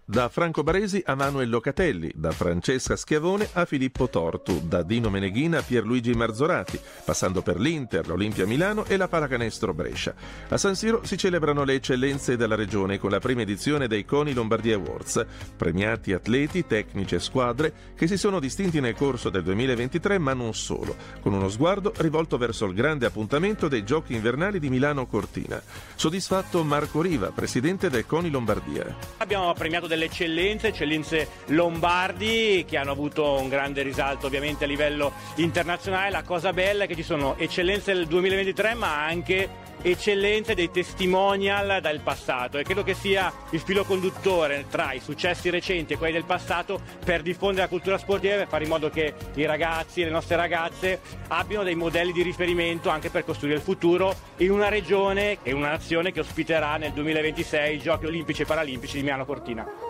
Da Franco Baresi a Manuel Locatelli, da Francesca Schiavone a Filippo Tortu, da Dino Meneghina a Pierluigi Marzorati, passando per l'Inter, l'Olimpia Milano e la Pallacanestro Brescia. A San Siro si celebrano le eccellenze della regione con la prima edizione dei CONI Lombardia Awards, premiati atleti, tecnici e squadre che si sono distinti nel corso del 2023, ma non solo, con uno sguardo rivolto verso il grande appuntamento dei Giochi invernali di Milano Cortina. Soddisfatto Marco Riva, presidente del CONI Lombardia. Abbiamo premiato delle eccellenze lombardi che hanno avuto un grande risalto ovviamente a livello internazionale. La cosa bella è che ci sono eccellenze del 2023 ma anche eccellenze dei testimonial dal passato, e credo che sia il filo conduttore tra i successi recenti e quelli del passato per diffondere la cultura sportiva e fare in modo che i ragazzi e le nostre ragazze abbiano dei modelli di riferimento anche per costruire il futuro in una regione e una nazione che ospiterà nel 2026 i Giochi Olimpici e Paralimpici di Milano Cortina.